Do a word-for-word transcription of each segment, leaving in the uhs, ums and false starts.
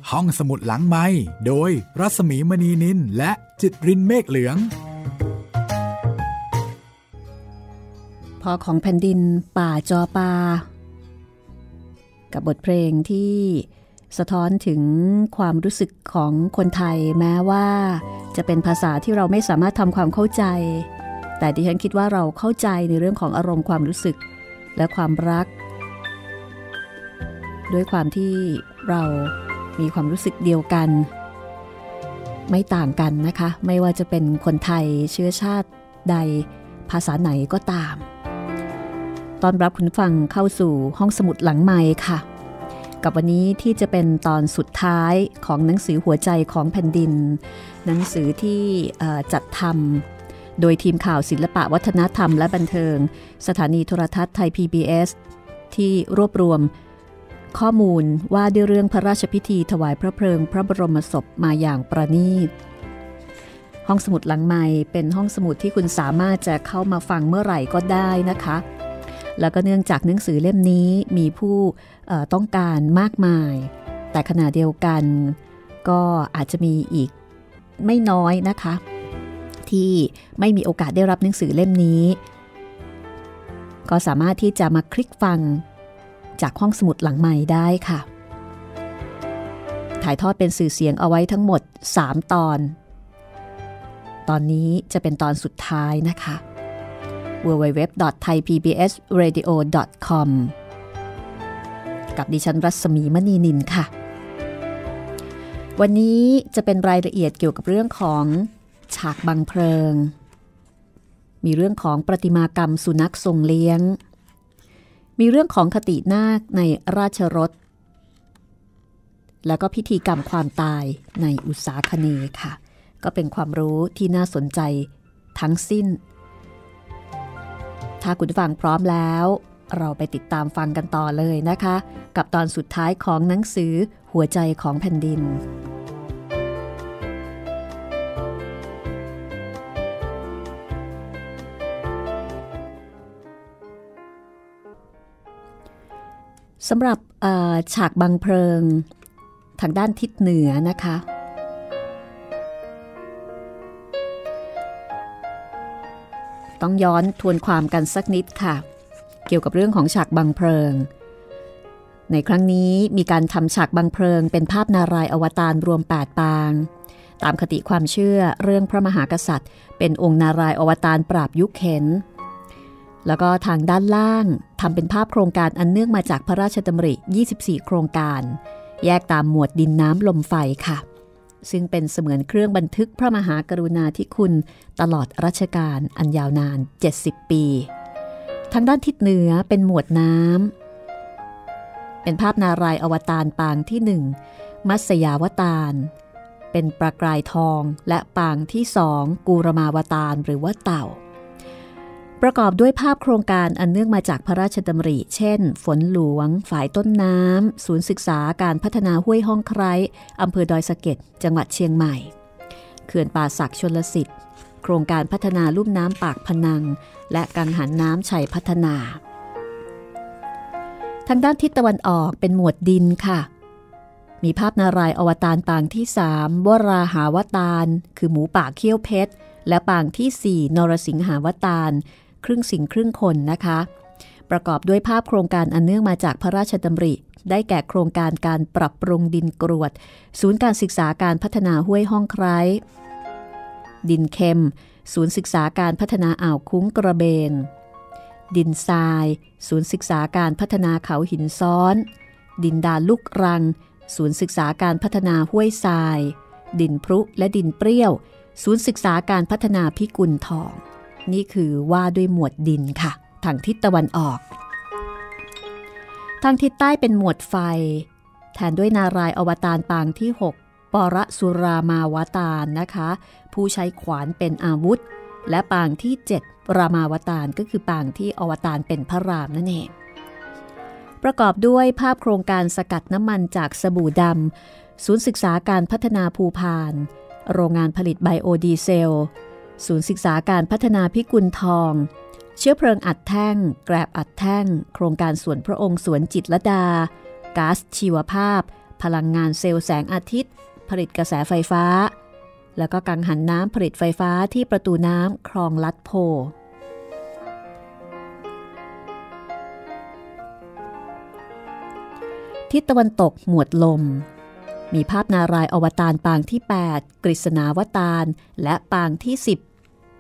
ห้องสมุดหลังไมค์โดยรัศมีมณีนินและจิตรินเมฆเหลืองพ่อของแผ่นดินป่าจอปากับบทเพลงที่สะท้อนถึงความรู้สึกของคนไทยแม้ว่าจะเป็นภาษาที่เราไม่สามารถทำความเข้าใจแต่ดิฉันคิดว่าเราเข้าใจในเรื่องของอารมณ์ความรู้สึกและความรักด้วยความที่เรามีความรู้สึกเดียวกันไม่ต่างกันนะคะไม่ว่าจะเป็นคนไทยเชื้อชาติใดภาษาไหนก็ตามต้อนรับคุณฟังเข้าสู่ห้องสมุดหลังไมค์ค่ะกับวันนี้ที่จะเป็นตอนสุดท้ายของหนังสือหัวใจของแผ่นดินหนังสือที่จัดทำโดยทีมข่าวศิลปะวัฒนธรรมและบันเทิงสถานีโทรทัศน์ไทย พี บี เอส ที่รวบรวมข้อมูลว่าด้วยเรื่องพระราชพิธีถวายพระเพลิงพระบรมศพมาอย่างประณีตห้องสมุดหลังไมค์เป็นห้องสมุดที่คุณสามารถจะเข้ามาฟังเมื่อไหร่ก็ได้นะคะแล้วก็เนื่องจากหนังสือเล่มนี้มีผู้ต้องการมากมายแต่ขณะเดียวกันก็อาจจะมีอีกไม่น้อยนะคะที่ไม่มีโอกาสได้รับหนังสือเล่มนี้ก็สามารถที่จะมาคลิกฟังจากห้องสมุดหลังไมค์ได้ค่ะถ่ายทอดเป็นสื่อเสียงเอาไว้ทั้งหมดสามตอนตอนนี้จะเป็นตอนสุดท้ายนะคะ ดับเบิลยู ดับเบิลยู ดับเบิลยู ดอท ไทย พี บี เอส เรดิโอ ดอท คอม กับดิฉันรัศมีมณีนินค่ะวันนี้จะเป็นรายละเอียดเกี่ยวกับเรื่องของฉากบังเพลิงมีเรื่องของประติมากรรมสุนัขทรงเลี้ยงมีเรื่องของคตินาคในราชรถแล้วก็พิธีกรรมความตายในอุษาคเนย์ค่ะก็เป็นความรู้ที่น่าสนใจทั้งสิ้นถ้าคุณฟังพร้อมแล้วเราไปติดตามฟังกันต่อเลยนะคะกับตอนสุดท้ายของหนังสือหัวใจของแผ่นดินสำหรับฉากบังเพลิงทางด้านทิศเหนือนะคะต้องย้อนทวนความกันสักนิดค่ะเกี่ยวกับเรื่องของฉากบังเพลิงในครั้งนี้มีการทำฉากบังเพลิงเป็นภาพนารายณ์อวตารรวมแปดปางตามคติความเชื่อเรื่องพระมหากษัตริย์เป็นองค์นารายณ์อวตารปราบยุคเข็ญแล้วก็ทางด้านล่างทำเป็นภาพโครงการอันเนื่องมาจากพระราชดำริยี่สิบสี่โครงการแยกตามหมวดดินน้ำลมไฟค่ะซึ่งเป็นเสมือนเครื่องบันทึกพระมหากรุณาธิคุณตลอดรัชกาลอันยาวนานเจ็ดสิบปีทางด้านทิศเหนือเป็นหมวดน้ำเป็นภาพนารายณ์อวตารปางที่หนึ่งมัตสยาวตารเป็นประกายทองและปางที่สองกูรมาวตารหรือว่าเต่าประกอบด้วยภาพโครงการอันเนื่องมาจากพระราชดำริเช่นฝนหลวงฝ่ายต้นน้ำศูนย์ศึกษาการพัฒนาห้วยห้องไคร้อำเภอดอยสะเก็ดจังหวัดเชียงใหม่เขื่อนป่าสักชลสิทธิ์โครงการพัฒนาลุ่มน้ำปากพนังและกังหันน้ำชัยพัฒนาทางด้านทิศตะวันออกเป็นหมวดดินค่ะมีภาพนารายณ์อวตารปางที่สามวราหาวตารคือหมูป่าเขี้ยวเพชรและปางที่สี่นรสิงหาวตารครึ่งสิงครึ่งคนนะคะประกอบด้วยภาพโครงการอันเนื่องมาจากพระราชดำริได้แก่โครงการการปรับปรุงดินกรวดศูนย์การศึกษาการพัฒนาห้วยห้องไคร้ดินเค็มศูนย์ศึกษาการพัฒนาอ่าวคุ้งกระเบนดินทรายศูนย์ศึกษาการพัฒนาเขาหินซ้อนดินดานลูกรังศูนย์ศึกษาการพัฒนาห้วยทรายดินพรุและดินเปรี้ยวศูนย์ศึกษาการพัฒนาพิกุลทองนี่คือว่าด้วยหมวดดินค่ะทางทิศตะวันออกทางทิศใต้เป็นหมวดไฟแทนด้วยนารายณ์อวตารปางที่หกปรสุรามาวตารนะคะผู้ใช้ขวานเป็นอาวุธและปางที่เจ็ดรามาวตารก็คือปางที่อวตารเป็นพระรามนั่นเองประกอบด้วยภาพโครงการสกัดน้ำมันจากสบู่ดำศูนย์ศึกษาการพัฒนาภูพานโรงงานผลิตไบโอดีเซลศูนย์ศึกษาการพัฒนาพิกุลทองเชื้อเพลิงอัดแท่งแกลบอัดแท่งโครงการสวนพระองค์สวนจิตรลดาก๊าซชีวภาพพลังงานเซลล์แสงอาทิตย์ผลิตกระแสไฟฟ้าแล้วก็กังหันน้ำผลิตไฟฟ้าที่ประตูน้ำคลองลัดโพทิศตะวันตกหมวดลมมีภาพนารายณ์อวตารปางที่แปดกฤษณาวตารและปางที่สิบ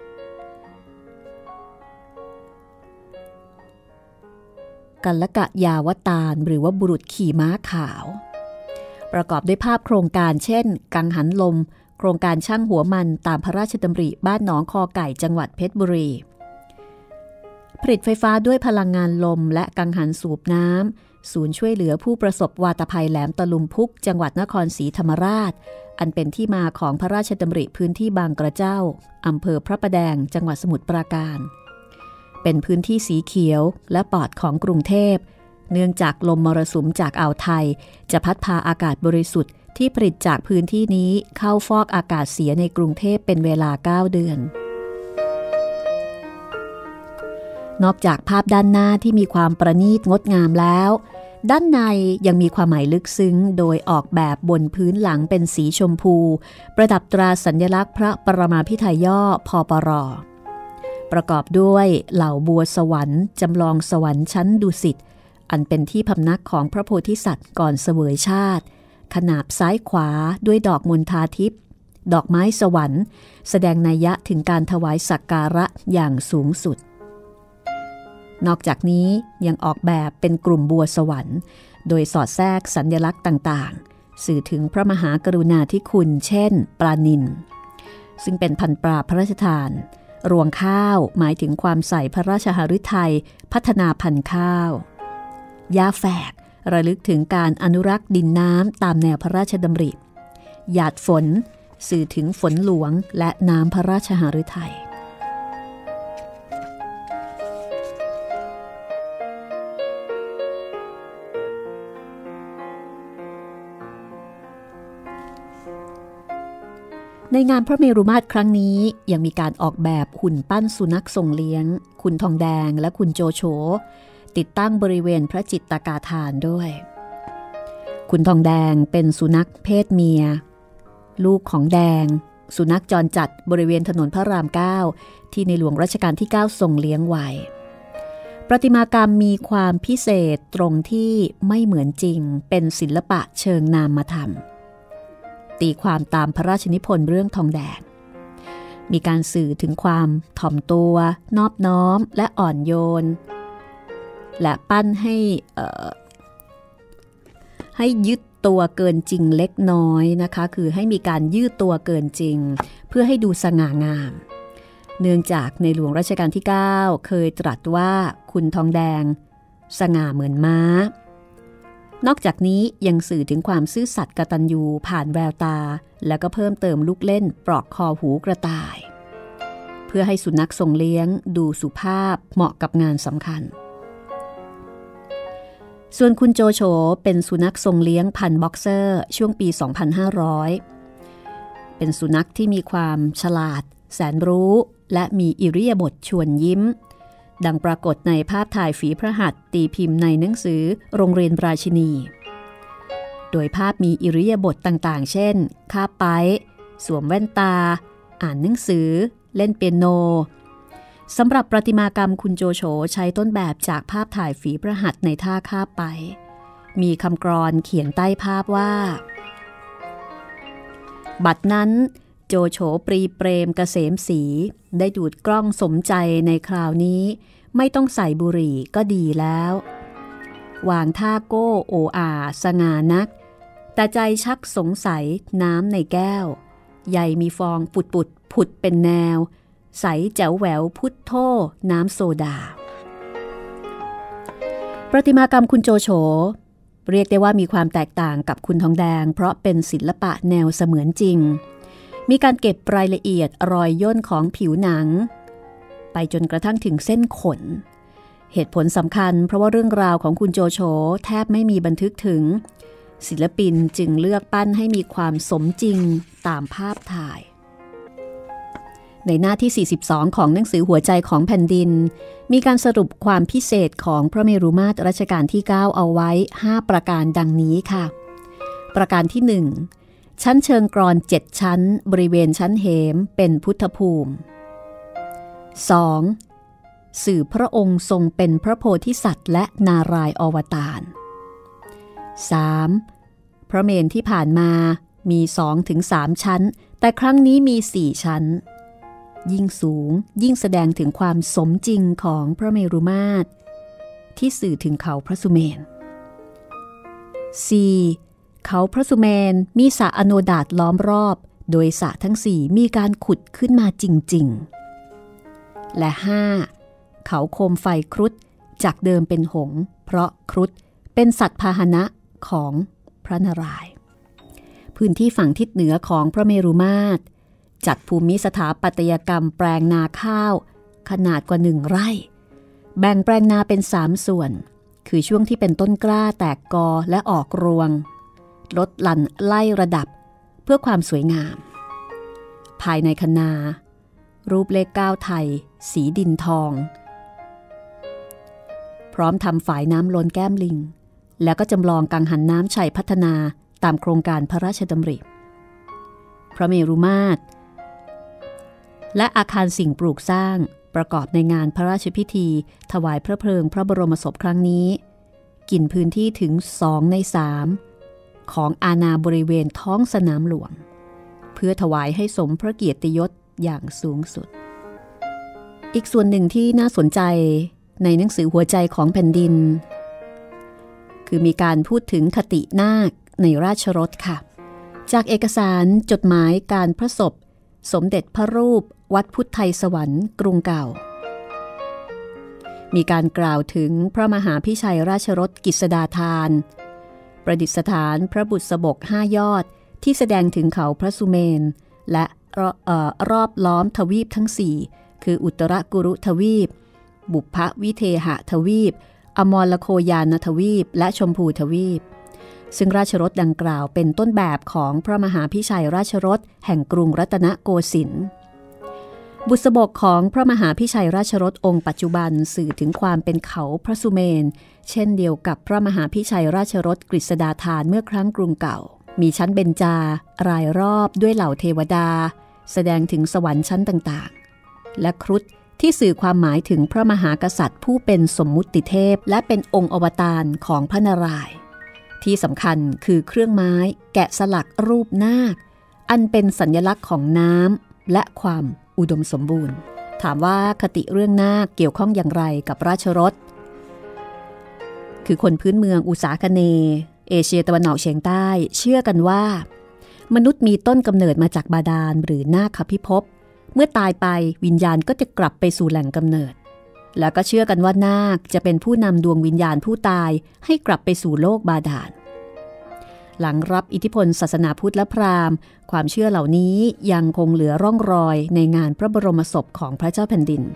กัลกะยาวตารหรือว่าบุรุษขี่ม้าขาวประกอบด้วยภาพโครงการเช่นกังหันลมโครงการช่างหัวมันตามพระราชดำริบ้านหนองคอไก่จังหวัดเพชรบุรีผลิตไฟฟ้าด้วยพลังงานลมและกังหันสูบน้ำศูนย์ช่วยเหลือผู้ประสบวาตภัยแหลมตะลุมพุกจังหวัดนครศรีธรรมราชอันเป็นที่มาของพระราชดำริพื้นที่บางกระเจ้าอำเภอพระประแดงจังหวัดสมุทรปราการเป็นพื้นที่สีเขียวและปลอดของกรุงเทพเนื่องจากลมมรสุมจากอ่าวไทยจะพัดพาอากาศบริสุทธิ์ที่ผลิตจากพื้นที่นี้เข้าฟอกอากาศเสียในกรุงเทพเป็นเวลาเก้าเดือนนอกจากภาพด้านหน้าที่มีความประณีตงดงามแล้วด้านในยังมีความหมายลึกซึ้งโดยออกแบบบนพื้นหลังเป็นสีชมพูประดับตราสัญลักษณ์พระปรมาภิไธยย่อพปรประกอบด้วยเหล่าบัวสวรรค์จำลองสวรรค์ชั้นดุสิตอันเป็นที่พำนักของพระโพธิสัตว์ก่อนเสวยชาติขนาบซ้ายขวาด้วยดอกมณฑาทิพย์ดอกไม้สวรรค์แสดงนัยยะถึงการถวายสักการะอย่างสูงสุดนอกจากนี้ยังออกแบบเป็นกลุ่มบัวสวรรค์โดยสอดแทรกสัญลักษณ์ต่างๆสื่อถึงพระมหากรุณาธิคุณเช่นปลานิลซึ่งเป็นพันธุ์ปลาพระราชทานรวงข้าวหมายถึงความใส่พระราชหฤทัยพัฒนาพันธุ์ข้าวยาแฝกระลึกถึงการอนุรักษ์ดินน้ำตามแนวพระราชดำริหยาดฝนสื่อถึงฝนหลวงและน้ำพระราชหฤทัยในงานพระเมรุมาตรครั้งนี้ยังมีการออกแบบหุ่นปั้นสุนัขทรงเลี้ยงคุณทองแดงและคุณโจโฉติดตั้งบริเวณพระจิตกาฐานด้วยคุณทองแดงเป็นสุนัขเพศเมียลูกของแดงสุนัขจรจัดบริเวณถนนพระรามเก้าที่ในหลวงรัชกาลที่เก้าทรงเลี้ยงไว้ประติมากรรมมีความพิเศษตรงที่ไม่เหมือนจริงเป็นศิลปะเชิงนามธรรมตีความตามพระราชนิพนธ์เรื่องทองแดงมีการสื่อถึงความถ่อมตัวนอบน้อมและอ่อนโยนและปั้นให้ให้ยึดตัวเกินจริงเล็กน้อยนะคะคือให้มีการยืดตัวเกินจริงเพื่อให้ดูสง่างามเนื่องจากในหลวงรัชกาลที่เก้าเคยตรัสว่าคุณทองแดงสง่าเหมือนม้านอกจากนี้ยังสื่อถึงความซื่อสัตย์กตัญญูผ่านแววตาแล้วก็เพิ่มเติมลูกเล่นปลอกคอหูกระต่ายเพื่อให้สุนัขทรงเลี้ยงดูสุภาพเหมาะกับงานสำคัญส่วนคุณโจโฉเป็นสุนัขทรงเลี้ยงพันธุ์บ็อกเซอร์ช่วงปี สองพันห้าร้อย เป็นสุนัขที่มีความฉลาดแสนรู้และมีอิริยาบถชวนยิ้มดังปรากฏในภาพถ่ายฝีพระหัตถ์ตีพิมพ์ในหนังสือโรงเรียนราชินีโดยภาพมีอิริยาบถต่างๆเช่นคาบไป๊สวมแว่นตาอ่านหนังสือเล่นเปียโนสำหรับประติมากรรมคุณโจโฉใช้ต้นแบบจากภาพถ่ายฝีพระหัตถ์ในท่าคาบไป๊มีคำกลอนเขียนใต้ภาพว่าบัดนั้นโจโฉปรีเปรมเกษมศรีได้ดูดกล้องสมใจในคราวนี้ไม่ต้องใส่บุหรี่ก็ดีแล้ววางท่าโก้โออาสง่านักแต่ใจชักสงสัยน้ำในแก้วใหญ่มีฟองปุดปุดผุดเป็นแนวใสแจ๋วแหววพุทโธน้ำโซดาประติมากรรมคุณโจโฉเรียกได้ว่ามีความแตกต่างกับคุณทองแดงเพราะเป็นศิลปะแนวเสมือนจริงมีการเก็บรายละเอียดรอยย่นของผิวหนังไปจนกระทั่งถึงเส้นขนเหตุผลสำคัญเพราะว่าเรื่องราวของคุณโจโฉแทบไม่มีบันทึกถึงศิลปินจึงเลือกปั้นให้มีความสมจริงตามภาพถ่ายในหน้าที่สี่สิบสองของหนังสือหัวใจของแผ่นดินมีการสรุปความพิเศษของพระเมรุมาตรรัชกาลที่เก้าเอาไว้ห้าประการดังนี้ค่ะประการที่หนึ่งชั้นเชิงกรอนเจ็ดชั้นบริเวณชั้นเหมเป็นพุทธภูมิ สอง. สื่อพระองค์ทรงเป็นพระโพธิสัตว์และนารายณ์อวตาร สาม. พระเมรุที่ผ่านมามี สองถึงสาม ชั้นแต่ครั้งนี้มีสี่ชั้นยิ่งสูงยิ่งแสดงถึงความสมจริงของพระเมรุมาตรที่สื่อถึงเขาพระสุเมรุ สี่. เขาพระสุเมรุมีสระอโนดาตล้อมรอบโดยสระทั้งสี่มีการขุดขึ้นมาจริงๆและ ห้า. เขาโคมไฟครุฑจากเดิมเป็นหงส์เพราะครุฑเป็นสัตว์พาหนะของพระนารายณ์พื้นที่ฝั่งทิศเหนือของพระเมรุมาตรจัดภูมิสถาปัตยกรรมแปลงนาข้าวขนาดกว่าหนึ่งไร่แบ่งแปลงนาเป็นสามส่วนคือช่วงที่เป็นต้นกล้าแตกกอและออกรวงลดหลั่นไล่ระดับเพื่อความสวยงามภายในคะนารูปเลขเก้าไทยสีดินทองพร้อมทำฝายน้ำล้นแก้มลิงแล้วก็จำลองกังหันน้ำชัยพัฒนาตามโครงการพระราชดำริพระเมรุมาตรและอาคารสิ่งปลูกสร้างประกอบในงานพระราชพิธีถวายพระเพลิงพระบรมศพครั้งนี้กินพื้นที่ถึงสองในสามของอาณาบริเวณท้องสนามหลวงเพื่อถวายให้สมพระเกียรติยศอย่างสูงสุดอีกส่วนหนึ่งที่น่าสนใจในหนังสือหัวใจของแผ่นดินคือมีการพูดถึงคตินาคในราชรถค่ะจากเอกสารจดหมายการพระศพสมเด็จพระรูปวัดพุทธไทยสวรรค์กรุงเก่ามีการกล่าวถึงพระมหาพิชัยราชรถกิษดาธารประดิษฐานพระบุษบกห้ายอดที่แสดงถึงเขาพระสุเมรุและรอบล้อมทวีปทั้งสี่คืออุตรกุรุทวีปบุพวิเทหทวีปอมรโคยานทวีปและชมพูทวีปซึ่งราชรถดังกล่าวเป็นต้นแบบของพระมหาพิชัยราชรถแห่งกรุงรัตนโกสินทร์บุษบกของพระมหาพิชัยราชรถองค์ปัจจุบันสื่อถึงความเป็นเขาพระสุเมรุเช่นเดียวกับพระมหาพิชัยราชรถกฤษดาธารเมื่อครั้งกรุงเก่ามีชั้นเบญจารายรอบด้วยเหล่าเทวดาแสดงถึงสวรรค์ชั้นต่างๆและครุฑที่สื่อความหมายถึงพระมหากษัตริย์ผู้เป็นสมมุติเทพและเป็นองค์อวตารของพระนารายณ์ที่สำคัญคือเครื่องไม้แกะสลักรูปนาคอันเป็นสัญลักษณ์ของน้ำและความอุดมสมบูรณ์ถามว่าคติเรื่องนาคเกี่ยวข้องอย่างไรกับราชรถคือคนพื้นเมืองอุษาคเนย์เอเชียตะวันออกเฉียงใต้เชื่อกันว่ามนุษย์มีต้นกำเนิดมาจากบาดาลหรือนาคพิภพเมื่อตายไปวิญญาณก็จะกลับไปสู่แหล่งกำเนิดแล้วก็เชื่อกันว่านาคจะเป็นผู้นำดวงวิญญาณผู้ตายให้กลับไปสู่โลกบาดาลหลังรับอิทธิพลศาสนาพุทธและพราหมณ์ความเชื่อเหล่านี้ยังคงเหลือร่องรอยในงานพระบรมศพของพระเจ้าแผ่นดิน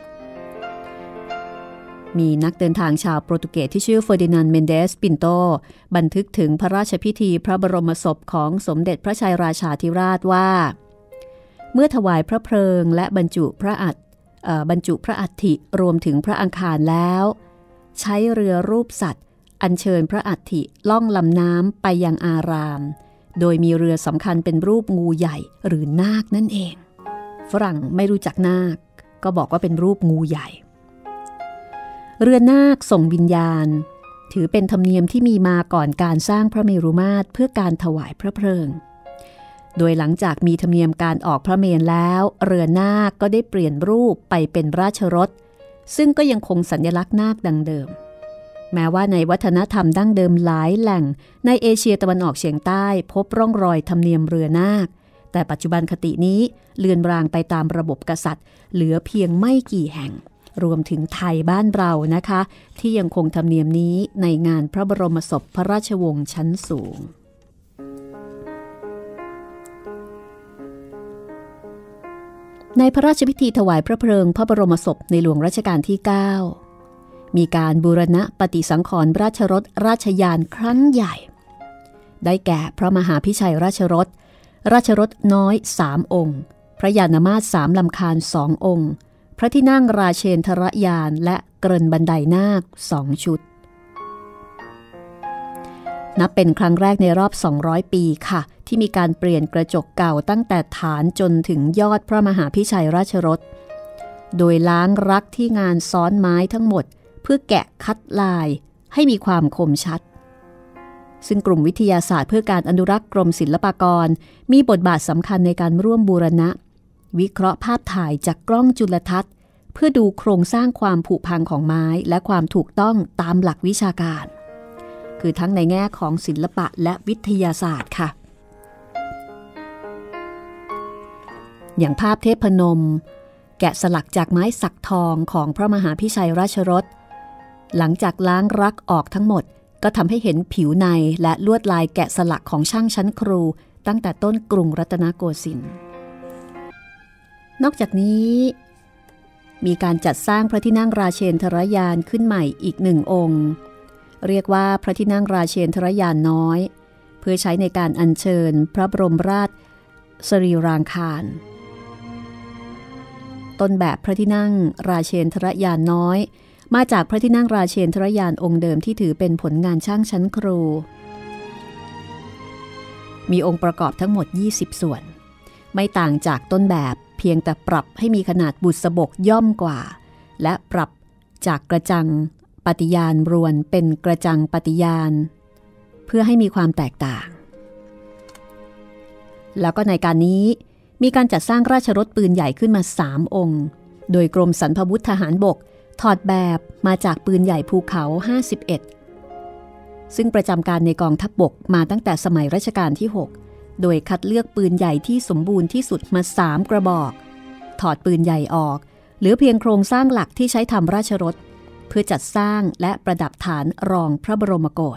มีนักเดินทางชาวโปรตุเกสที่ชื่อเฟอร์ดินานด์เมนเดสปินโตบันทึกถึงพระราชพิธีพระบรมศพของสมเด็จพระชัยราชาธิราชว่าเมื่อถวายพระเพลิงและบรรจุพระอัฐบรรจุพระอัฐิรวมถึงพระอังคารแล้วใช้เรือรูปสัตว์อัญเชิญพระอัฐิล่องลำน้ำไปยังอารามโดยมีเรือสำคัญเป็นรูปงูใหญ่หรือนาคนั่นเองฝรั่งไม่รู้จักนาคก็บอกว่าเป็นรูปงูใหญ่เรือนาคส่งวิญญาณถือเป็นธรรมเนียมที่มีมาก่อนการสร้างพระเมรุมาตรเพื่อการถวายพระเพลิงโดยหลังจากมีธรรมเนียมการออกพระเมรุแล้วเรือนาคก็ได้เปลี่ยนรูปไปเป็นราชรถซึ่งก็ยังคงสัญลักษณ์นาคดังเดิมแม้ว่าในวัฒนธรรมดั้งเดิมหลายแหล่งในเอเชียตะวันออกเฉียงใต้พบร่องรอยธรรมเนียมเรือนาคแต่ปัจจุบันคตินี้เลือนรางไปตามระบบกษัตริย์เหลือเพียงไม่กี่แห่งรวมถึงไทยบ้านเรานะคะที่ยังคงธรรมเนียมนี้ในงานพระบรมศพพระราชวงศ์ชั้นสูงในพระราชพิธีถวายพระเพลิงพระบรมศพในหลวงรัชกาลที่เก้ามีการบูรณะปฏิสังขรณ์ราชรถราชยานครั้งใหญ่ได้แก่พระมหาพิชัยราชรถราชรถน้อยสามองค์พระยานมาตรสามลำคาญสององค์พระที่นั่งราเชนทรยานและเกรินบันไดนาคสองชุดนับเป็นครั้งแรกในรอบสองร้อยปีค่ะที่มีการเปลี่ยนกระจกเก่าตั้งแต่ฐานจนถึงยอดพระมหาพิชัยราชรสโดยล้างรักที่งานซ้อนไม้ทั้งหมดเพื่อแกะคัดลายให้มีความคมชัดซึ่งกลุ่มวิทยาศาสตร์เพื่อการอนุรักษ์กรมศิลปากรมีบทบาทสำคัญในการร่วมบูรณะวิเคราะห์ภาพถ่ายจากกล้องจุลทรรศน์เพื่อดูโครงสร้างความผุพังของไม้และความถูกต้องตามหลักวิชาการคือทั้งในแง่ของศิลปะและวิทยาศาสตร์ค่ะอย่างภาพเทพนมแกะสลักจากไม้สักทองของพระมหาพิชัยราชรสหลังจากล้างรักออกทั้งหมดก็ทำให้เห็นผิวในและลวดลายแกะสลักของช่างชั้นครูตั้งแต่ต้นกรุงรัตนโกสินทร์นอกจากนี้มีการจัดสร้างพระที่นั่งราเชนทรยานขึ้นใหม่อีกหนึ่งองค์เรียกว่าพระที่นั่งราเชนทรยานน้อยเพื่อใช้ในการอัญเชิญพระบรมราชสรีรางคารต้นแบบพระที่นั่งราเชนทรยานน้อยมาจากพระที่นั่งราเชนทรยานองค์เดิมที่ถือเป็นผลงานช่างชั้นครูมีองค์ประกอบทั้งหมดยี่สิบส่วนไม่ต่างจากต้นแบบเพียงแต่ปรับให้มีขนาดบุษบกย่อมกว่าและปรับจากกระจังปฏิญาณรวนเป็นกระจังปฏิญาณเพื่อให้มีความแตกต่างแล้วก็ในการนี้มีการจัดสร้างราชรถปืนใหญ่ขึ้นมาสามองค์โดยกรมสรรพาวุธทหารบกถอดแบบมาจากปืนใหญ่ภูเขาห้าสิบเอ็ดซึ่งประจำการในกองทัพบกมาตั้งแต่สมัยรัชกาลที่หกโดยคัดเลือกปืนใหญ่ที่สมบูรณ์ที่สุดมาสามกระบอกถอดปืนใหญ่ออกเหลือเพียงโครงสร้างหลักที่ใช้ทำราชรถเพื่อจัดสร้างและประดับฐานรองพระบรมโกศ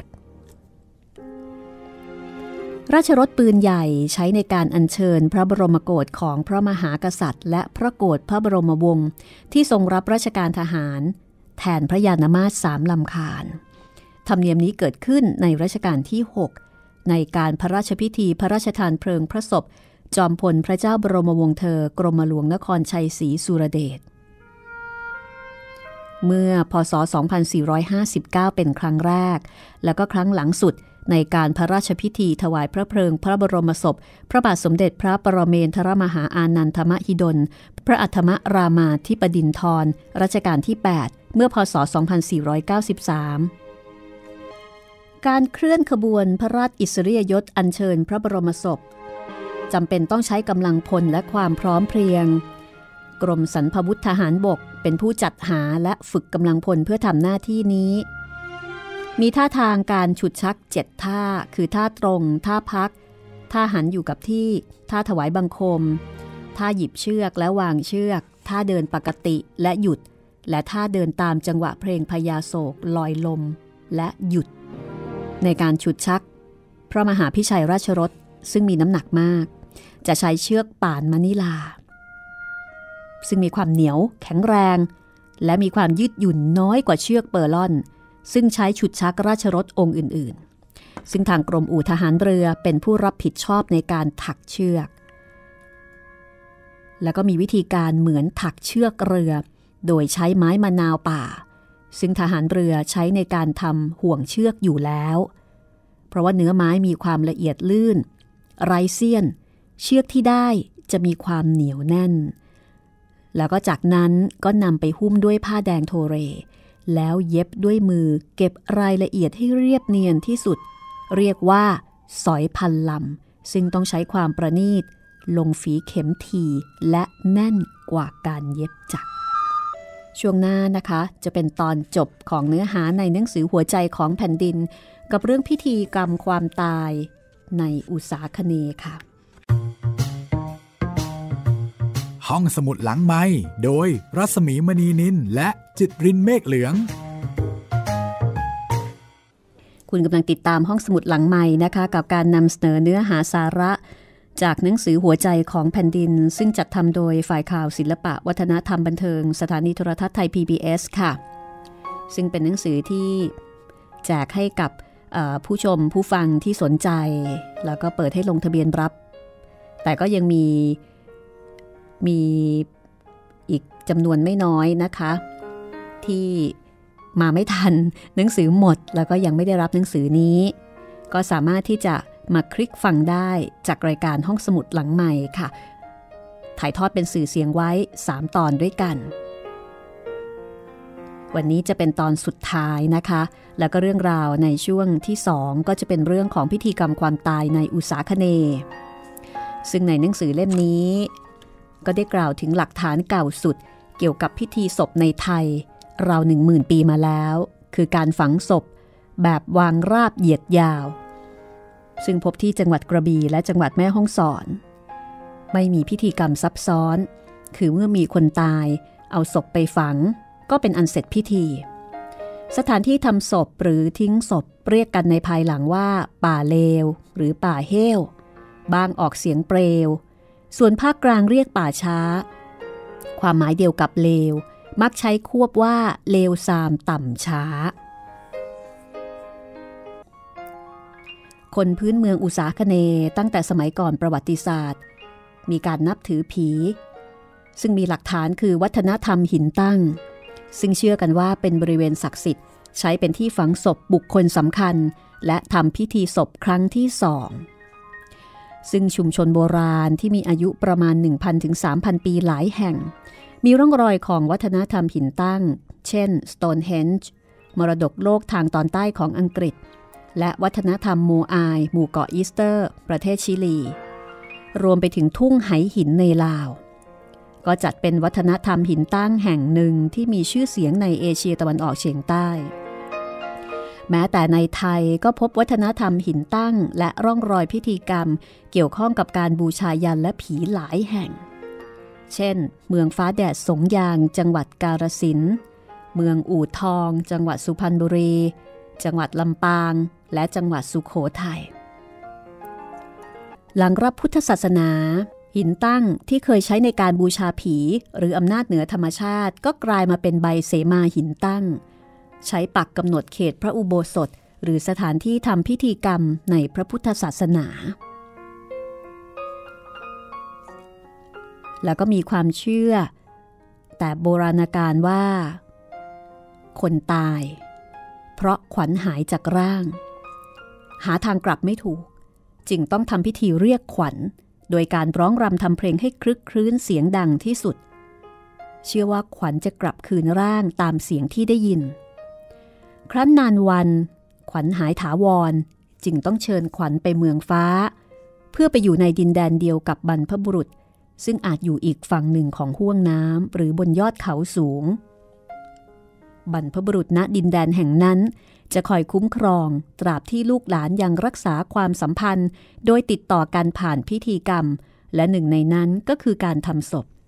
ราชรถปืนใหญ่ใช้ในการอัญเชิญพระบรมโกศของพระมหากษัตริย์และพระโกศพระบรมวงศ์ที่ทรงรับราชการทหารแทนพระยานามาสสามลำคาญธรรมเนียมนี้เกิดขึ้นในรัชกาลที่หกในการพระราชพิธีพระราชทานเพลิงพระศพจอมพลพระเจ้าบรมวงศ์เธอกรมหลวงนครชัยศรีสุรเดชเมื่อพ.ศ. สองพันสี่ร้อยห้าสิบเก้าเป็นครั้งแรกแล้วก็ครั้งหลังสุดในการพระราชพิธีถวายพระเพลิงพระบรมศพพระบาทสมเด็จพระปรเมนทรมหาอานันทมหิดลพระอัฏฐมรามาธิบดินทรรัชกาลที่แปดเมื่อพ.ศ. สองพันสี่ร้อยเก้าสิบสามการเคลื่อนขบวนพระราชอิสริยยศอัญเชิญพระบรมศพจำเป็นต้องใช้กำลังพลและความพร้อมเพรียงกรมสรรพาวุธทหารบกเป็นผู้จัดหาและฝึกกำลังพลเพื่อทำหน้าที่นี้มีท่าทางการฉุดชักเจ็ดท่าคือท่าตรงท่าพักท่าหันอยู่กับที่ท่าถวายบังคมท่าหยิบเชือกและวางเชือกท่าเดินปกติและหยุดและท่าเดินตามจังหวะเพลงพญาโศกลอยลมและหยุดในการฉุดชักพระมหาพิชัยราชรสซึ่งมีน้ำหนักมากจะใช้เชือกป่านมณิลาซึ่งมีความเหนียวแข็งแรงและมีความยืดหยุ่นน้อยกว่าเชือกเปอร์ลอนซึ่งใช้ฉุดชักราชรถองค์อื่นๆซึ่งทางกรมอู่ทหารเรือเป็นผู้รับผิดชอบในการถักเชือกแล้วก็มีวิธีการเหมือนถักเชือกเรือโดยใช้ไม้มะนาวป่าซึ่งทหารเรือใช้ในการทำห่วงเชือกอยู่แล้วเพราะว่าเนื้อไม้มีความละเอียดลื่นไร้เสี้ยนเชือกที่ได้จะมีความเหนียวแน่นแล้วก็จากนั้นก็นำไปหุ้มด้วยผ้าแดงโทเรแล้วเย็บด้วยมือเก็บรายละเอียดให้เรียบเนียนที่สุดเรียกว่าสอยพันลำซึ่งต้องใช้ความประณีตลงฝีเข็มทีและแน่นกว่าการเย็บจักรช่วงหน้านะคะจะเป็นตอนจบของเนื้อหาในหนังสือหัวใจของแผ่นดินกับเรื่องพิธีกรรมความตายในอุษาคเนย์ค่ะห้องสมุดหลังไมค์โดยรัศมีมณีนินและจิตรินเมฆเหลืองคุณกำลังติดตามห้องสมุดหลังไมค์นะคะกับการนำเสนอเนื้อหาสาระจากหนังสือหัวใจของแผ่นดินซึ่งจัดทำโดยฝ่ายข่าวศิลปะวัฒนธรรมบันเทิงสถานีโทรทัศน์ไทย พี บี เอส ค่ะซึ่งเป็นหนังสือที่แจกให้กับผู้ชมผู้ฟังที่สนใจแล้วก็เปิดให้ลงทะเบียนรับแต่ก็ยังมีมีอีกจำนวนไม่น้อยนะคะที่มาไม่ทันหนังสือหมดแล้วก็ยังไม่ได้รับหนังสือนี้ก็สามารถที่จะมาคลิกฟังได้จากรายการห้องสมุดหลังใหม่ค่ะถ่ายทอดเป็นสื่อเสียงไว้สามตอนด้วยกันวันนี้จะเป็นตอนสุดท้ายนะคะแล้วก็เรื่องราวในช่วงที่สองก็จะเป็นเรื่องของพิธีกรรมความตายในอุษาคเนย์ซึ่งในหนังสือเล่มนี้ก็ได้กล่าวถึงหลักฐานเก่าสุดเกี่ยวกับพิธีศพในไทยราวหนึ่งหมื่นปีมาแล้วคือการฝังศพแบบวางราบเหยียดยาวซึ่งพบที่จังหวัดกระบี่และจังหวัดแม่ฮ่องสอนไม่มีพิธีกรรมซับซ้อนคือเมื่อมีคนตายเอาศพไปฝังก็เป็นอันเสร็จพิธีสถานที่ทำศพหรือทิ้งศพเรียกกันในภายหลังว่าป่าเลวหรือป่าเฮ้วบางออกเสียงเปรวส่วนภาคกลางเรียกป่าช้าความหมายเดียวกับเลวมักใช้ควบว่าเลวซามต่ำช้าคนพื้นเมืองอุษาคเนย์ตั้งแต่สมัยก่อนประวัติศาสตร์มีการนับถือผีซึ่งมีหลักฐานคือวัฒนธรรมหินตั้งซึ่งเชื่อกันว่าเป็นบริเวณศักดิ์สิทธิ์ใช้เป็นที่ฝังศพบุคคลสำคัญและทำพิธีศพครั้งที่สองซึ่งชุมชนโบราณที่มีอายุประมาณ หนึ่งพัน ถึง สามพัน ปีหลายแห่งมีร่องรอยของวัฒนธรรมหินตั้งเช่น Stonehenge มรดกโลกทางตอนใต้ของอังกฤษและวัฒนธรรมโมอายหมู่เกาะอีสเตอร์ประเทศชิลีรวมไปถึงทุ่งไหหินในลาวก็จัดเป็นวัฒนธรรมหินตั้งแห่งหนึ่งที่มีชื่อเสียงในเอเชียตะวันออกเฉียงใต้แม้แต่ในไทยก็พบวัฒนธรรมหินตั้งและร่องรอยพิธีกรรมเกี่ยวข้องกับการบูชายัญและผีหลายแห่งเช่นเมืองฟ้าแดดสงยางจังหวัดกาฬสินธุ์เมืองอู่ทองจังหวัดสุพรรณบุรีจังหวัดลำปางและจังหวัดสุโขทัยหลังรับพุทธศาสนาหินตั้งที่เคยใช้ในการบูชาผีหรืออำนาจเหนือธรรมชาติก็กลายมาเป็นใบเสมาหินตั้งใช้ปักกำหนดเขตพระอุโบสถหรือสถานที่ทำพิธีกรรมในพระพุทธศาสนาแล้วก็มีความเชื่อแต่โบราณกาลว่าคนตายเพราะขวัญหายจากร่างหาทางกลับไม่ถูกจึงต้องทำพิธีเรียกขวัญโดยการร้องรำทำเพลงให้คลึกครื้นเสียงดังที่สุดเชื่อว่าขวัญจะกลับคืนร่างตามเสียงที่ได้ยินครั้นนานวันขวัญหายถาวรจึงต้องเชิญขวัญไปเมืองฟ้าเพื่อไปอยู่ในดินแดนเดียวกับบรรพบุรุษซึ่งอาจอยู่อีกฝั่งหนึ่งของห้วงน้ำหรือบนยอดเขาสูงบรรพบุรุษณดินแดนแห่งนั้นจะคอยคุ้มครองตราบที่ลูกหลานยังรักษาความสัมพันธ์โดยติดต่อกันผ่านพิธีกรรมและหนึ่งในนั้นก็คือการทำศพ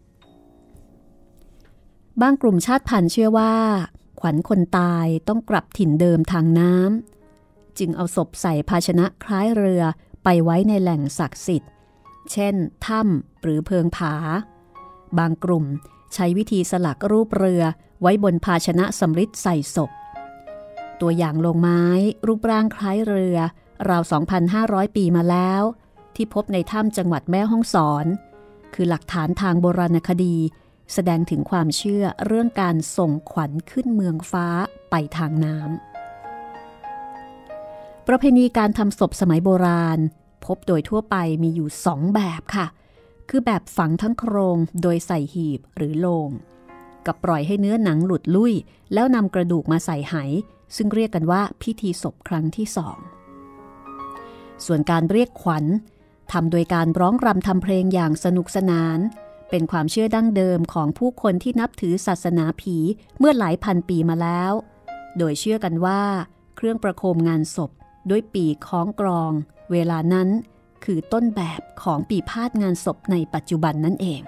บางกลุ่มชาติพันธุ์เชื่อว่าขวัญคนตายต้องกลับถิ่นเดิมทางน้ำจึงเอาศพใส่ภาชนะคล้ายเรือไปไว้ในแหล่งศักดิ์สิทธิ์เช่นถ้ำหรือเพิงผาบางกลุ่มใช้วิธีสลักรูปเรือไว้บนภาชนะสำริดใส่ศพตัวอย่างโลงไม้รูปร่างคล้ายเรือราว สองพันห้าร้อย ปีมาแล้วที่พบในถ้ำจังหวัดแม่ฮ่องสอนคือหลักฐานทางโบราณคดีแสดงถึงความเชื่อเรื่องการส่งขวัญขึ้นเมืองฟ้าไปทางน้ำประเพณีการทำศพสมัยโบราณพบโดยทั่วไปมีอยู่สองแบบค่ะคือแบบฝังทั้งโครงโดยใส่หีบหรือโลงกับปล่อยให้เนื้อหนังหลุดลุ่ยแล้วนำกระดูกมาใส่ไหซึ่งเรียกกันว่าพิธีศพครั้งที่สองส่วนการเรียกขวัญทำโดยการร้องรำทำเพลงอย่างสนุกสนานเป็นความเชื่อดั้งเดิมของผู้คนที่นับถือศาสนาผีเมื่อหลายพันปีมาแล้วโดยเชื่อกันว่าเครื่องประโคมงานศพด้วยปีกคล้องกรองเวลานั้นคือต้นแบบของปีพาดงานศพในปัจจุบันนั่นเอง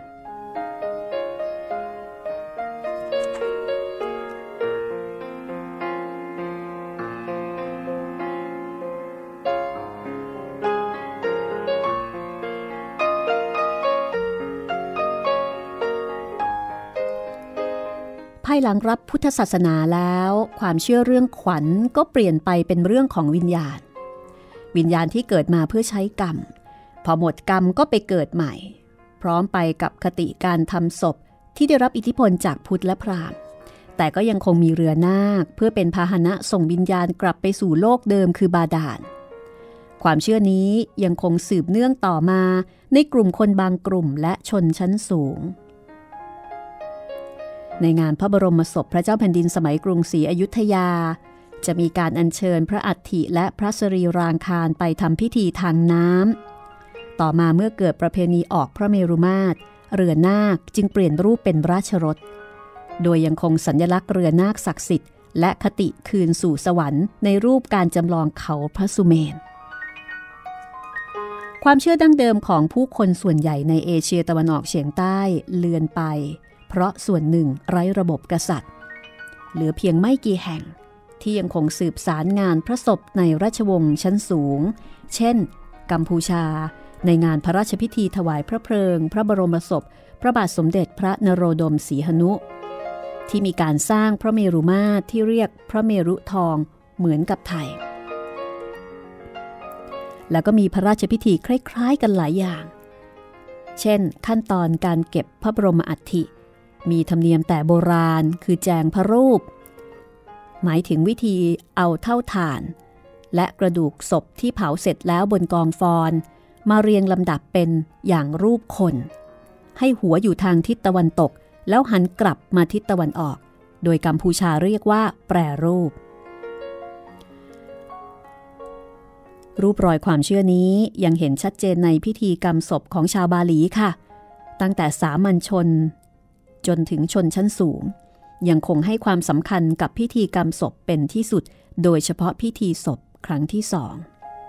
ภายหลังรับพุทธศาสนาแล้วความเชื่อเรื่องขวัญก็เปลี่ยนไปเป็นเรื่องของวิญญาณวิญญาณที่เกิดมาเพื่อใช้กรรมพอหมดกรรมก็ไปเกิดใหม่พร้อมไปกับคติการทำศพที่ได้รับอิทธิพลจากพุทธและพราหมณ์แต่ก็ยังคงมีเรือนาคเพื่อเป็นพาหนะส่งวิญญาณกลับไปสู่โลกเดิมคือบาดาลความเชื่อนี้ยังคงสืบเนื่องต่อมาในกลุ่มคนบางกลุ่มและชนชั้นสูงในงานพระบรมศพพระเจ้าแผ่นดินสมัยกรุงศรีอยุธยาจะมีการอัญเชิญพระอัฐิและพระสรีรางคารไปทำพิธีทางน้ำต่อมาเมื่อเกิดประเพณีออกพระเมรุมาตรเรือนาคจึงเปลี่ยนรูปเป็นราชรถโดยยังคงสัญลักษณ์เรือนาคศักดิ์สิทธิ์และคติคืนสู่สวรรค์ในรูปการจำลองเขาพระสุเมรุความเชื่อดั้งเดิมของผู้คนส่วนใหญ่ในเอเชียตะวันออกเฉียงใต้เลือนไปเพราะส่วนหนึ่งไร้ระบบกษัตริย์เหลือเพียงไม่กี่แห่งที่ยังคงสืบสารงานพระศพในราชวงศ์ชั้นสูงเช่นกัมพูชาในงานพระราชพิธีถวายพระเพลิงพระบรมศพพระบาทสมเด็จพระนโรดมศรีหนุที่มีการสร้างพระเมรุมาตรที่เรียกพระเมรุทองเหมือนกับไทยแล้วก็มีพระราชพิธีคล้ายๆกันหลายอย่างเช่นขั้นตอนการเก็บพระบรมอัฐิมีธรรมเนียมแต่โบราณคือแจงพระรูปหมายถึงวิธีเอาเท่าฐานและกระดูกศพที่เผาเสร็จแล้วบนกองฟอนมาเรียงลำดับเป็นอย่างรูปคนให้หัวอยู่ทางทิศตะวันตกแล้วหันกลับมาทิศตะวันออกโดยกัมพูชาเรียกว่าแปรรูปรูปรอยความเชื่อนี้ยังเห็นชัดเจนในพิธีกรรมศพของชาวบาหลีค่ะตั้งแต่สามัญชนจนถึงชนชั้นสูงยังคงให้ความสำคัญกับพิธีกรรมศพเป็นที่สุดโดยเฉพาะพิธีศพครั้งที่สอง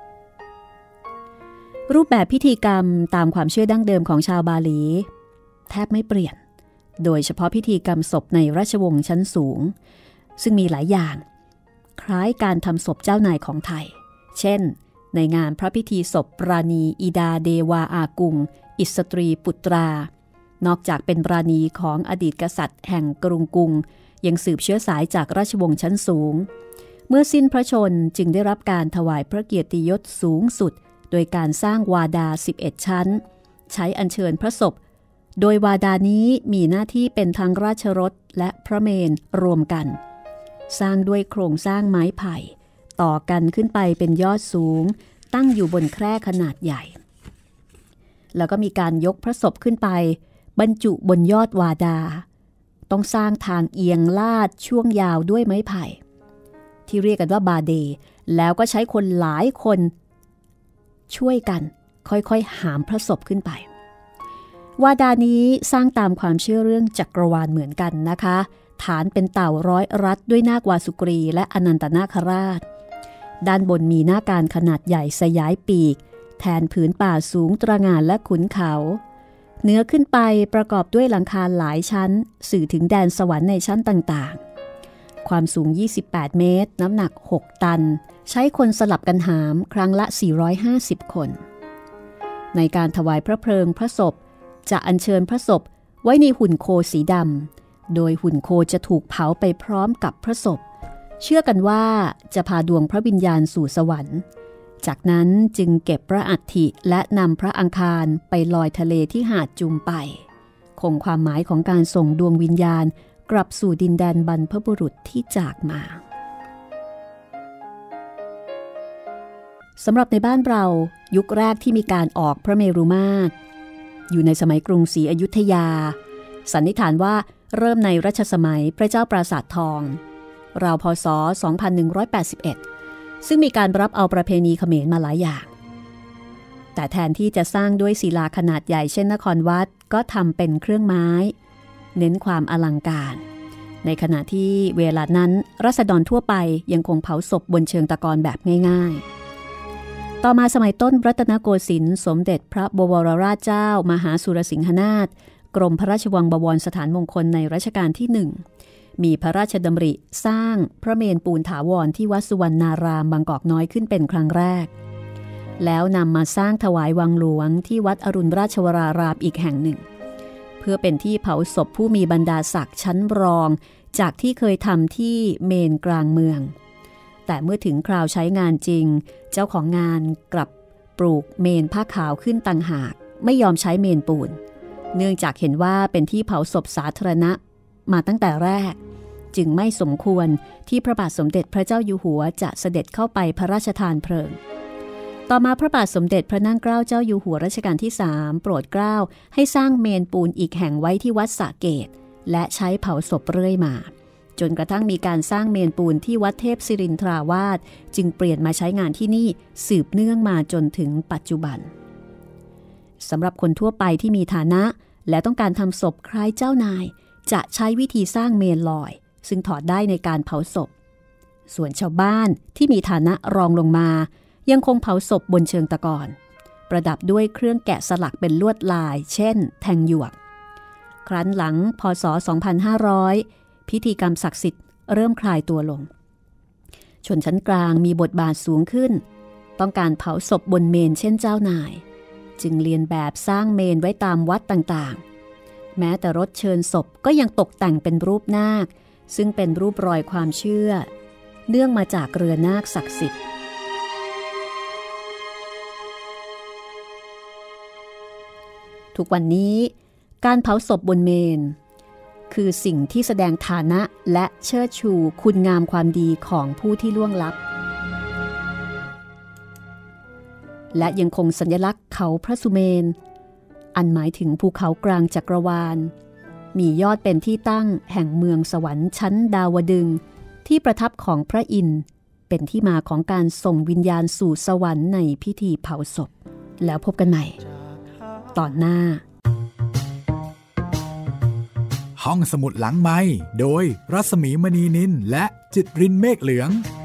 รูปแบบพิธีกรรมตามความเชื่อดั้งเดิมของชาวบาหลีแทบไม่เปลี่ยนโดยเฉพาะพิธีกรรมศพในราชวงศ์ชั้นสูงซึ่งมีหลายอย่างคล้ายการทำศพเจ้านายของไทยเช่นในงานพระพิธีศพปราณีอิดาเดวาอากุงอิสตรีปุตรานอกจากเป็นปราณีของอดีตกษัตริย์แห่งกรุงกุงยังสืบเชื้อสายจากราชวงศ์ชั้นสูงเมื่อสิ้นพระชนจึงได้รับการถวายพระเกียรติยศสูงสุดโดยการสร้างวาดาสิบเอ็ดชั้นใช้อัญเชิญพระศพโดยวาดานี้มีหน้าที่เป็นทั้งราชรถและพระเมรุรวมกันสร้างด้วยโครงสร้างไม้ไผ่ต่อกันขึ้นไปเป็นยอดสูงตั้งอยู่บนแคร่ขนาดใหญ่แล้วก็มีการยกพระศพขึ้นไปบรรจุบนยอดวาดาต้องสร้างทางเอียงลาดช่วงยาวด้วยไม้ไผ่ที่เรียกกันว่าบาเดแล้วก็ใช้คนหลายคนช่วยกันค่อยๆหามพระศพขึ้นไปวาดานี้สร้างตามความเชื่อเรื่องจักรวาลเหมือนกันนะคะฐานเป็นเต่าร้อยรัดด้วยนาควาสุกรีและอนันตนาคราชด้านบนมีหน้าการขนาดใหญ่สยายปีกแทนผืนป่าสูงตระหง่านและขุนเขาเหนือขึ้นไปประกอบด้วยหลังคาหลายชั้นสื่อถึงแดนสวรรค์ในชั้นต่างๆความสูงยี่สิบแปดเมตรน้ำหนักหกตันใช้คนสลับกันหามครั้งละสี่ร้อยห้าสิบคนในการถวายพระเพลิงพระศพจะอัญเชิญพระศพไว้ในหุ่นโคสีดำโดยหุ่นโคจะถูกเผาไปพร้อมกับพระศพเชื่อกันว่าจะพาดวงพระวิญญาณสู่สวรรค์จากนั้นจึงเก็บพระอัฐิและนำพระอังคารไปลอยทะเลที่หาดจุมไปคงความหมายของการส่งดวงวิญญาณกลับสู่ดินแดนบรรพบุรุษที่จากมาสำหรับในบ้านเรายุคแรกที่มีการออกพระเมรุมาตรอยู่ในสมัยกรุงศรีอยุธยาสันนิษฐานว่าเริ่มในรัชสมัยพระเจ้าปราสาททองราวพ.ศ. สองพันหนึ่งร้อยแปดสิบเอ็ดซึ่งมีการรับเอาประเพณีเขมรมาหลายอย่างแต่แทนที่จะสร้างด้วยศิลาขนาดใหญ่เช่นนครวัดก็ทำเป็นเครื่องไม้เน้นความอลังการในขณะที่เวลานั้นราษฎรทั่วไปยังคงเผาศพบนเชิงตะกอนแบบง่ายๆต่อมาสมัยต้นรัตนโกสินทร์สมเด็จพระบวรราชเจ้ามหาสุรสิงหนาถกรมพระราชวังบวรสถานมงคลในรัชกาลที่หนึ่งมีพระราชดำริสร้างพระเมรุปูนถาวรที่วัดสุวรรณารามบางกอกน้อยขึ้นเป็นครั้งแรกแล้วนำมาสร้างถวายวังหลวงที่วัดอรุณราชวรารามอีกแห่งหนึ่งเพื่อเป็นที่เผาศพผู้มีบรรดาศักดิ์ชั้นรองจากที่เคยทำที่เมนกลางเมืองแต่เมื่อถึงคราวใช้งานจริงเจ้าของงานกลับปลูกเมนผ้าขาวขึ้นต่างหากไม่ยอมใช้เมนปูนเนื่องจากเห็นว่าเป็นที่เผาศพสาธารณะมาตั้งแต่แรกจึงไม่สมควรที่พระบาทสมเด็จพระเจ้าอยู่หัวจะเสด็จเข้าไปพระราชทานเพลิงต่อมาพระบาทสมเด็จพระนั่งเกล้าเจ้าอยู่หัวรัชกาลที่สามโปรดเกล้าให้สร้างเมนปูนอีกแห่งไว้ที่วัดสระเกตและใช้เผาศพเรื่อยมาจนกระทั่งมีการสร้างเมนปูนที่วัดเทพศิรินทราวาสจึงเปลี่ยนมาใช้งานที่นี่สืบเนื่องมาจนถึงปัจจุบันสำหรับคนทั่วไปที่มีฐานะและต้องการทำศพคล้ายเจ้านายจะใช้วิธีสร้างเมนลอยซึ่งถอดได้ในการเผาศพส่วนชาวบ้านที่มีฐานะรองลงมายังคงเผาศพบนเชิงตะกอนประดับด้วยเครื่องแกะสลักเป็นลวดลายเช่นแทงหยวกครั้นหลังพ.ศ. สองพันห้าร้อยพิธีกรรมศักดิ์สิทธิ์เริ่มคลายตัวลงชนชั้นกลางมีบทบาทสูงขึ้นต้องการเผาศพบนเมนเช่นเจ้านายจึงเรียนแบบสร้างเมนไว้ตามวัดต่างๆแม้แต่รถเชิญศพก็ยังตกแต่งเป็นรูปนาคซึ่งเป็นรูปรอยความเชื่อเนื่องมาจากเรือนาคศักดิ์สิทธิ์ทุกวันนี้การเผาศพบนเมนคือสิ่งที่แสดงฐานะและเชิดชูคุณงามความดีของผู้ที่ล่วงลับและยังคงสัญลักษณ์เขาพระสุเมนอันหมายถึงภูเขากลางจักรวาลมียอดเป็นที่ตั้งแห่งเมืองสวรรค์ชั้นดาวดึงส์ที่ประทับของพระอินทร์เป็นที่มาของการส่งวิญญาณสู่สวรรค์ในพิธีเผาศพแล้วพบกันใหม่ตอนหน้าห้องสมุดหลังไมค์โดยรัศมีมณีนินและจิตรินเมฆเหลือง